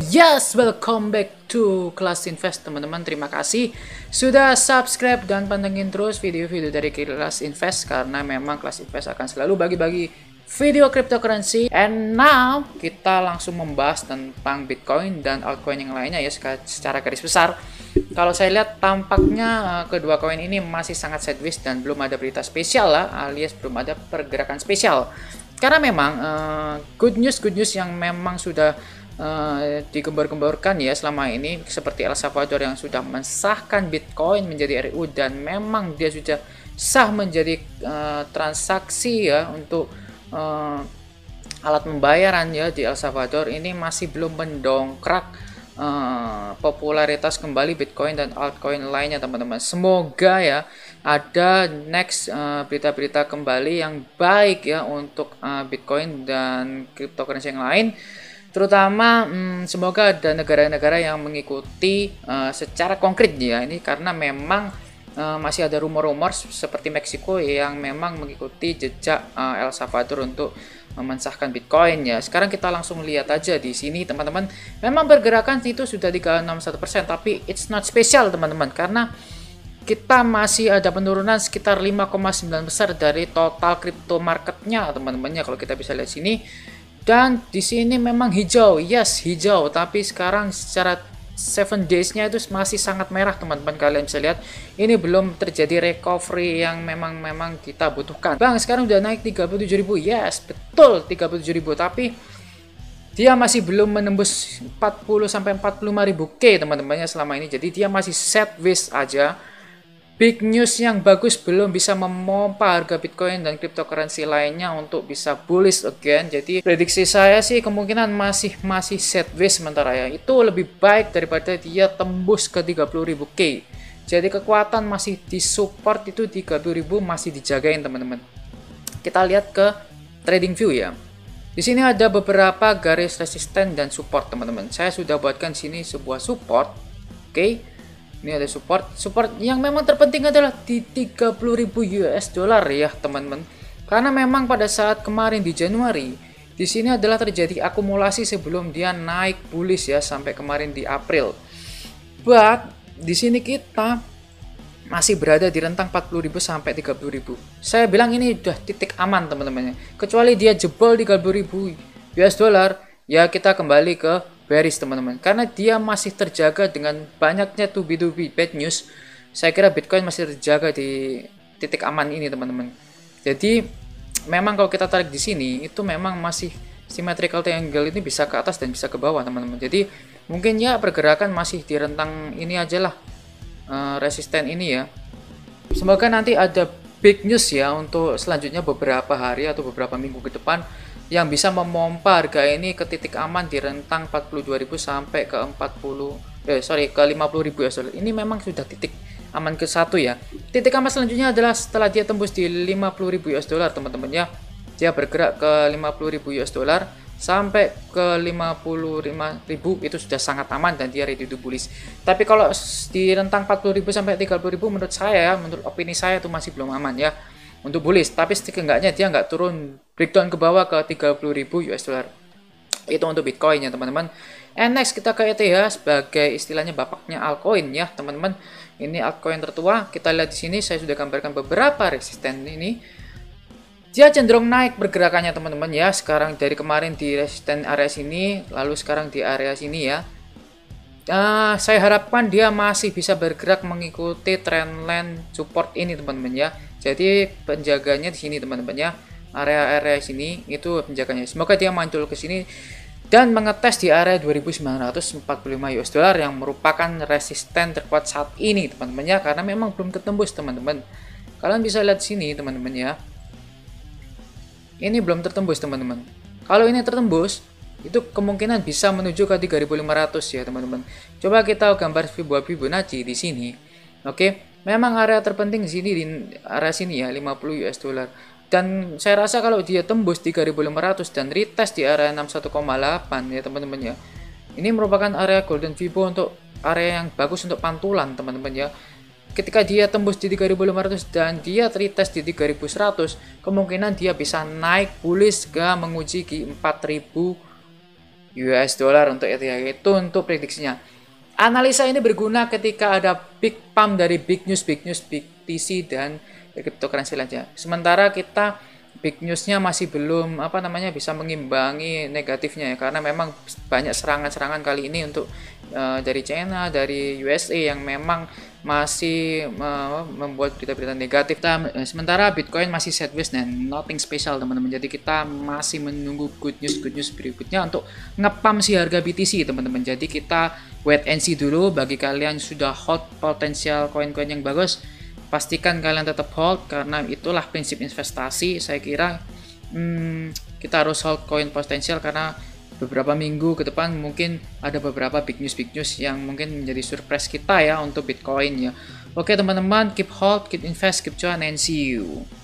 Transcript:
Yes, welcome back to Kelas Invest teman-teman. Terima kasih sudah subscribe dan pantengin terus video-video dari Kelas Invest, karena memang Kelas Invest akan selalu bagi-bagi video cryptocurrency. And now kita langsung membahas tentang Bitcoin dan altcoin yang lainnya ya, secara garis besar. Kalau saya lihat tampaknya kedua koin ini masih sangat sideways dan belum ada berita spesial lah, alias belum ada pergerakan spesial. Karena memang good news yang memang sudah digembar-gemborkan ya selama ini, seperti El Salvador yang sudah mensahkan Bitcoin menjadi RU dan memang dia sudah sah menjadi transaksi ya untuk alat pembayaran ya di El Salvador. Ini masih belum mendongkrak popularitas kembali Bitcoin dan altcoin lainnya teman-teman. Semoga ya ada next berita-berita kembali yang baik ya untuk Bitcoin dan cryptocurrency yang lain. Terutama semoga ada negara-negara yang mengikuti secara konkret ya ini, karena memang masih ada rumor-rumor seperti Meksiko yang memang mengikuti jejak El Salvador untuk mensahkan Bitcoin ya. Sekarang kita langsung lihat aja di sini teman-teman. Memang pergerakan itu sudah 361%, tapi it's not special teman-teman, karena kita masih ada penurunan sekitar 5,9 besar dari total crypto marketnya teman-teman ya, kalau kita bisa lihat sini. Dan di sini memang hijau, yes hijau, tapi sekarang secara 7 days-nya itu masih sangat merah teman-teman. Kalian bisa lihat ini belum terjadi recovery yang memang kita butuhkan. Bang, sekarang udah naik 37.000. Yes, betul 37.000, tapi dia masih belum menembus 40 sampai 45.000 K teman-temannya selama ini. Jadi dia masih sideways aja. Big news yang bagus belum bisa memompa harga Bitcoin dan cryptocurrency lainnya untuk bisa bullish again. Jadi prediksi saya sih kemungkinan masih sideways sementara ya. Itu lebih baik daripada dia tembus ke 30.000 K. Jadi kekuatan masih di support itu 30.000 masih dijagain teman-teman. Kita lihat ke trading view ya. Di sini ada beberapa garis resisten dan support teman-teman. Saya sudah buatkan sini sebuah support. Oke. Ini ada support yang memang terpenting adalah di 30.000 US dollar ya teman-teman. Karena memang pada saat kemarin di Januari, di sini adalah terjadi akumulasi sebelum dia naik bullish ya sampai kemarin di April. But di sini kita masih berada di rentang 40.000 sampai 30.000. Saya bilang ini udah titik aman teman-teman. Kecuali dia jebol 30.000 US dollar, ya kita kembali ke bearish teman-teman, karena dia masih terjaga dengan banyaknya to be bad news. Saya kira Bitcoin masih terjaga di titik aman ini teman-teman. Jadi memang kalau kita tarik di sini itu memang masih symmetrical triangle ini bisa ke atas dan bisa ke bawah teman-teman. Jadi mungkin ya pergerakan masih di rentang ini aja lah, resisten ini ya. Semoga nanti ada big news ya untuk selanjutnya beberapa hari atau beberapa minggu ke depan yang bisa memompa harga ini ke titik aman di rentang 42.000 sampai ke 50.000 US dollar. Ini memang sudah titik aman ke satu ya. Titik aman selanjutnya adalah setelah dia tembus di 50.000 US dollar teman-teman ya. Dia bergerak ke 50.000 US dollar sampai ke 55.000 itu sudah sangat aman dan dia ready to bullish. Tapi kalau di rentang 40.000 sampai 30.000 menurut saya ya, menurut opini saya itu masih belum aman ya untuk bullish. Tapi setidaknya dia nggak turun breakdown ke bawah ke 30.000 US dollar. Itu untuk Bitcoin ya teman-teman. And next kita ke ETH sebagai istilahnya bapaknya altcoin ya teman-teman. Ini altcoin tertua. Kita lihat di sini saya sudah gambarkan beberapa resisten ini. Dia cenderung naik pergerakannya teman-teman ya. Sekarang dari kemarin di resisten area sini, lalu sekarang di area sini ya. Saya harapkan dia masih bisa bergerak mengikuti trendline support ini teman-teman ya. Jadi penjaganya di sini teman-teman ya. Area-area sini itu penjaganya. Semoga dia muncul ke sini dan mengetes di area 2.945 US dollar yang merupakan resisten terkuat saat ini teman-teman ya, karena memang belum tertembus teman-teman. Kalian bisa lihat sini teman-teman ya. Ini belum tertembus teman-teman. Kalau ini tertembus, itu kemungkinan bisa menuju ke 3.500 ya teman-teman. Coba kita gambar Fibonacci di sini. Oke, memang area terpenting di sini, di area sini ya 50 US dollar. Dan saya rasa kalau dia tembus 3.500 dan retest di area 61,8 ya teman-teman ya. Ini merupakan area golden Fibo untuk area yang bagus untuk pantulan teman-teman ya. Ketika dia tembus di 3.500 dan dia retest di 3.100, kemungkinan dia bisa naik bullish ke menguji di 4.000 US dollar untuk ETH. Itu untuk prediksinya. Analisa ini berguna ketika ada big pump dari big news, BTC dan cryptocurrency lainnya. Sementara kita big newsnya masih belum bisa mengimbangi negatifnya ya, karena memang banyak serangan-serangan kali ini untuk dari China, dari USA yang memang masih membuat berita-berita negatif. Sementara Bitcoin masih sideways dan nothing special teman-teman. Jadi kita masih menunggu good news berikutnya untuk ngepam si harga BTC teman-teman. Jadi kita wait and see dulu. Bagi kalian sudah hold potensial koin-koin yang bagus, pastikan kalian tetap hold karena itulah prinsip investasi. Saya kira kita harus hold koin potensial karena beberapa minggu ke depan mungkin ada beberapa big news yang mungkin menjadi surprise kita ya untuk Bitcoin ya. Oke teman-teman, keep hold, keep invest, keep cuan, and see you.